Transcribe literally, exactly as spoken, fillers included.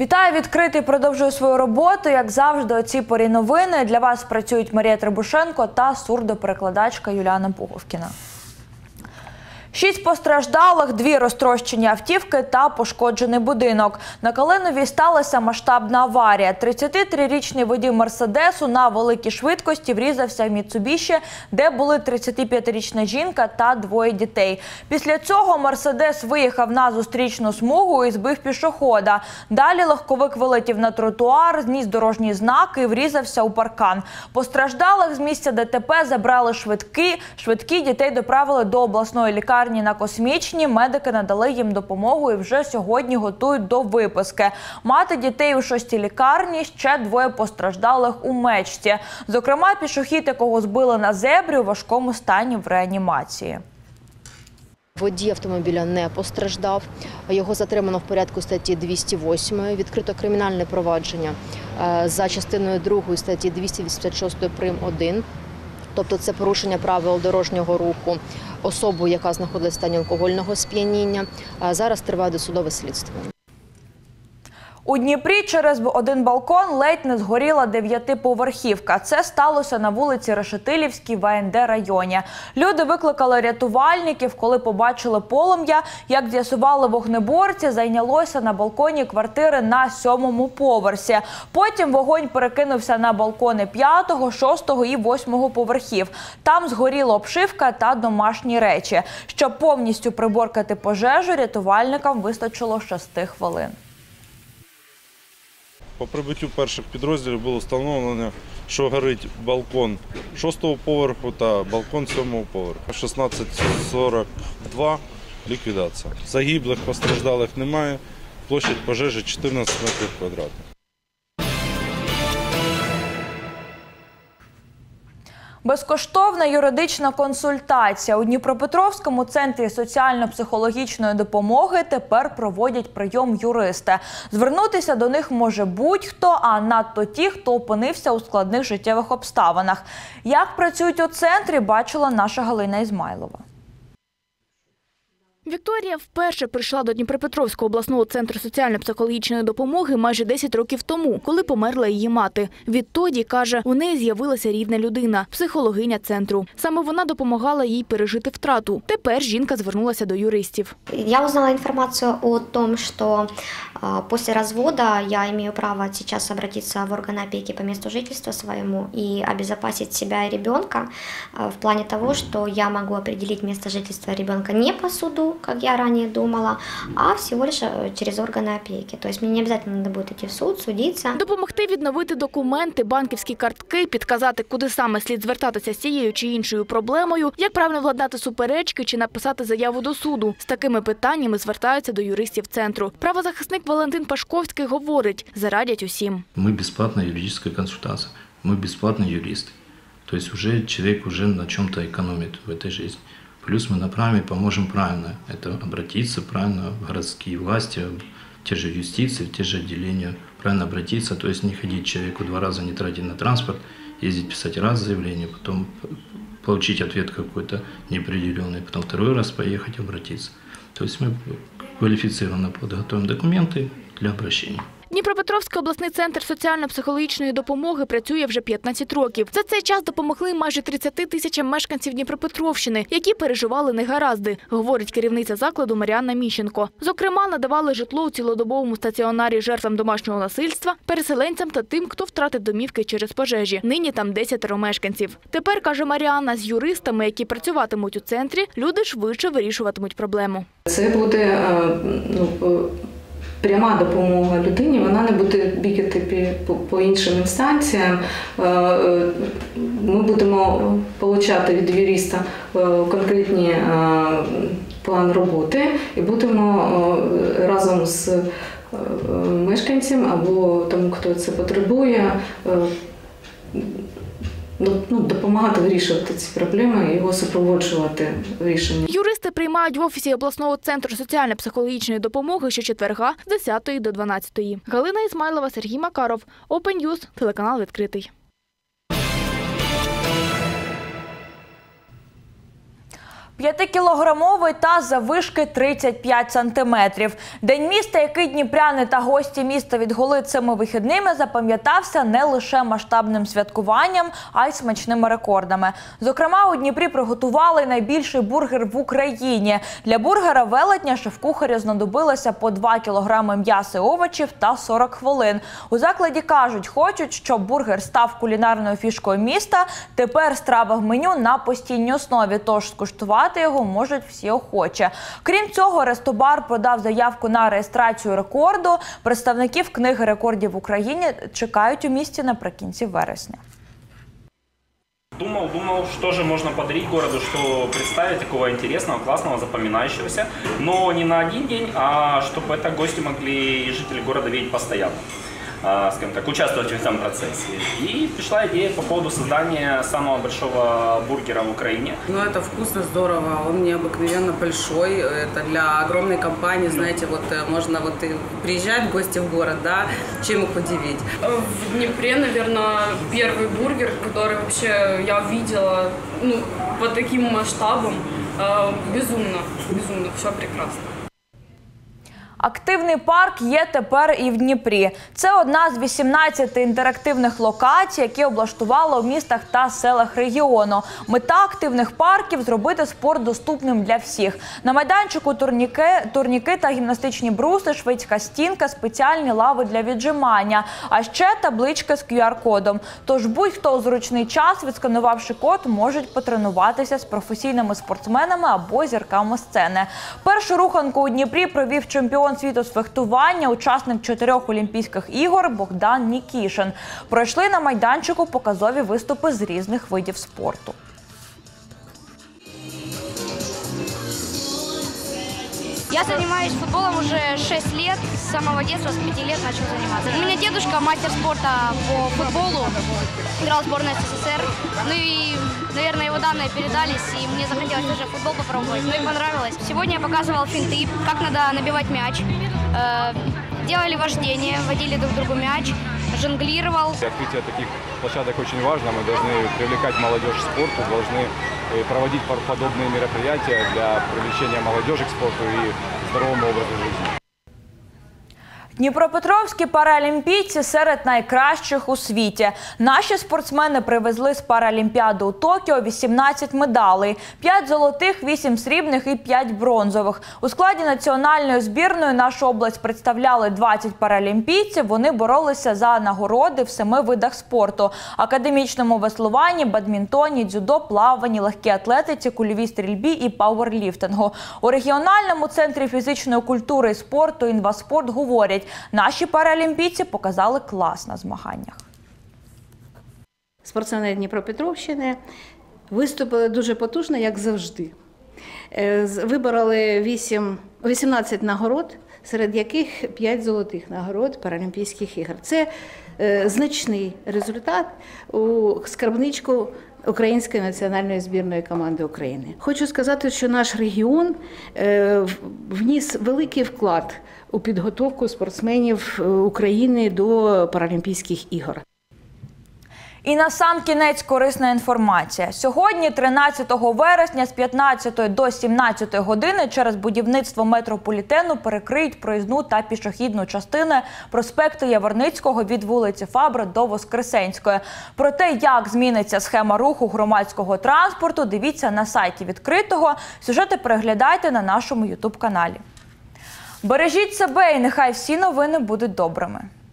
Вітаю, відкритий продовжує свою роботу. Як завжди, о цій порі новини. Для вас працюють Марія Требушенко та сурдоперекладачка Юліана Пуговкіна. Шість постраждалих, дві розтрощені автівки та пошкоджений будинок. На Калинові сталася масштабна аварія. тридцятитрирічний водій «Мерседесу» на великій швидкості врізався в «Міцубіші», де були тридцятип'ятирічна жінка та двоє дітей. Після цього «Мерседес» виїхав на зустрічну смугу і збив пішохода. Далі легковик вилетів на тротуар, зніс дорожній знак і врізався у паркан. Постраждалих з місця ДТП забрали швидкі. Швидкі дітей доправили до обласної лікарні на Космічній. Медики надали їм допомогу і вже сьогодні готують до виписки. Мати дітей у шостій лікарні, ще двоє постраждалих у Мечці. Зокрема, пішохід, якого збили на зебрі, у важкому стані в реанімації. Водій автомобіля не постраждав. Його затримано в порядку статті двісті восьмої. Відкрито кримінальне провадження за частиною другої статті двісті вісімдесят шість прим. один. Тобто це порушення правил дорожнього руху особою, яка знаходилась в стані алкогольного сп'яніння. Зараз триває досудове слідство. У Дніпрі через один балкон ледь не згоріла дев'ятиповерхівка. Це сталося на вулиці Решетилівській в А Ен Де районі. Люди викликали рятувальників, коли побачили полум'я. Як з'ясували вогнеборці, зайнялося на балконі квартири на сьомому поверсі. Потім вогонь перекинувся на балкони п'ятого, шостого і восьмого поверхів. Там згоріла обшивка та домашні речі. Щоб повністю приборкати пожежу, рятувальникам вистачило шести хвилин. По прибуттю перших підрозділів було встановлено, що горить балкон шостого поверху та балкон сьомого поверху. шістнадцять сорок два ліквідація. Загиблих, постраждалих немає. Площадь пожежі чотирнадцять метрів квадратних. Безкоштовна юридична консультація. У Дніпропетровському центрі соціально-психологічної допомоги тепер проводять прийом юристи. Звернутися до них може будь-хто, а надто ті, хто опинився у складних життєвих обставинах. Як працюють у центрі, бачила наша Галина Ізмайлова. Вікторія вперше прийшла до Дніпропетровського обласного центру соціально-психологічної допомоги майже десять років тому, коли померла її мати. Відтоді, каже, у неї з'явилася рідна людина – психологиня центру. Саме вона допомагала їй пережити втрату. Тепер жінка звернулася до юристів. Я узнала інформацію о том, що після розводу я маю право зараз обратитися в органи опеки по місту жительства своєму і обезопасити себе і ребенка в плані того, що я можу определити місце жительства ребенка не по суду, как я ранее думала, а всего лишь через органы опеки. То есть мне не обязательно надо будет идти в суд, судиться. Допомогти відновити документи, банківські картки, підказати, куди саме слід звертатися з цією чи іншою проблемою, як правильно владнати суперечки чи написати заяву до суду. З такими питаннями звертаються до юристів центру. Правозахисник Валентин Пашковський говорить, зарадять усім. Ми безплатна юридична консультація, ми безплатні юристи. Тобто вже чоловік вже на чому-то економить в цій житті. Плюс мы направим и поможем правильно это обратиться, правильно в городские власти, в те же юстиции, в те же отделения, правильно обратиться, то есть не ходить человеку два раза, не тратить на транспорт, ездить писать раз заявление, потом получить ответ какой-то неопределенный, потом второй раз поехать обратиться. То есть мы квалифицированно подготовим документы для обращения. Дніпропетровський обласний центр соціально-психологічної допомоги працює вже п'ятнадцять років. За цей час допомогли майже тридцяти тисячам мешканців Дніпропетровщини, які переживали негаразди, говорить керівниця закладу Маріанна Міщенко. Зокрема, надавали житло у цілодобовому стаціонарі жертвам домашнього насильства, переселенцям та тим, хто втратив домівки через пожежі. Нині там десятеро мешканців. Тепер, каже Маріанна, з юристами, які працюватимуть у центрі, люди швидше вирішуватимуть проблему. Це буде, ну, пряма допомога людині, вона не буде бігати по іншим інстанціям. Ми будемо отримати від юриста конкретні план роботи і будемо разом з мешканцем або тому, хто це потребує, ну, допомагати вирішувати ці проблеми і його супроводжувати рішення. Юристи приймають в офісі обласного центру соціально-психологічної допомоги щочетверга з десятої до дванадцятої. Галина Ізмайлова, Сергій Макаров, Open News, телеканал «Відкритий». П'ятикілограмовий таз заввишки тридцять п'ять сантиметрів. День міста, який дніпряни та гості міста відгули цими вихідними, запам'ятався не лише масштабним святкуванням, а й смачними рекордами. Зокрема, у Дніпрі приготували найбільший бургер в Україні. Для бургера велетня шеф-кухарю знадобилося по два кілограми м'яса і овочів та сорок хвилин. У закладі кажуть, хочуть, щоб бургер став кулінарною фішкою міста. Тепер страва в меню на постійній основі, тож скуштувати його можуть всі охочі. Крім цього, Рестобар подав заявку на реєстрацію рекорду. Представників книги рекордів в Україні чекають у місті наприкінці вересня. Думал, думал, что же можно подарить городу, что представить такого интересного, классного, запоминающегося, но не на один день, а чтобы это гости могли и жители города видеть постоянно, скажем так, участвовать в этом процессе. И пришла идея по поводу создания самого большого бургера в Украине. Ну, это вкусно, здорово, он необыкновенно большой, это для огромной компании, знаете, вот можно вот и приезжать в гости в город, да, чем их удивить. В Днепре, наверное, первый бургер, который вообще я видела, ну, по таким масштабам, безумно, безумно, все прекрасно. Активний парк є тепер і в Дніпрі. Це одна з вісімнадцяти інтерактивних локацій, які облаштували у містах та селах регіону. Мета активних парків – зробити спорт доступним для всіх. На майданчику турніки, турніки та гімнастичні бруси, шведська стінка, спеціальні лави для віджимання, а ще таблички з кю ар-кодом. Тож будь-хто у зручний час, відсканувавши код, можуть потренуватися з професійними спортсменами або зірками сцени. Першу руханку у Дніпрі провів чемпіон світу з фехтування, учасник чотирьох Олімпійських ігор Богдан Нікішин. Пройшли на майданчику показові виступи з різних видів спорту. Я занимаюсь футболом уже шесть лет, с самого детства, с пяти лет начал заниматься. У меня дедушка мастер спорта по футболу, играл в сборной эс эс эс эр. Ну и, наверное, его данные передались, и мне захотелось тоже футбол попробовать. Ну и понравилось. Сегодня я показывал финты, как надо набивать мяч. Делали вождение, водили друг другу мяч, жонглировал. Открытие таких площадок очень важно. Мы должны привлекать молодежь к спорту, должны проводить подобные мероприятия для привлечения молодежи к спорту и здоровому образу жизни. Дніпропетровські паралімпійці серед найкращих у світі. Наші спортсмени привезли з Паралімпіади у Токіо вісімнадцять медалей. п'ять золотих, вісім срібних і п'ять бронзових. У складі національної збірної нашу область представляли двадцять паралімпійців. Вони боролися за нагороди в семи видах спорту – академічному веслуванні, бадмінтоні, дзюдо, плаванні, легкій атлетиці, кульовій стрільбі і пауерліфтингу. У регіональному центрі фізичної культури і спорту «Інваспорт» говорять, наші паралімпійці показали клас на змаганнях. Спортсмени Дніпропетровщини виступили дуже потужно, як завжди. Вибороли вісімнадцять нагород, серед яких п'ять золотих нагород Паралімпійських ігор. Це значний результат у скарбничку Української національної збірної команди України. Хочу сказати, що наш регіон вніс великий вклад у підготовку спортсменів України до Паралімпійських ігор. І насамкінець корисна інформація. Сьогодні, тринадцятого вересня, з п'ятнадцятої до сімнадцятої години через будівництво метрополітену перекриють проїзну та пішохідну частини проспекту Яворницького від вулиці Фабра до Воскресенської. Про те, як зміниться схема руху громадського транспорту, дивіться на сайті відкритого. Сюжети переглядайте на нашому ютуб-каналі. Бережіть себе і нехай всі новини будуть добрими.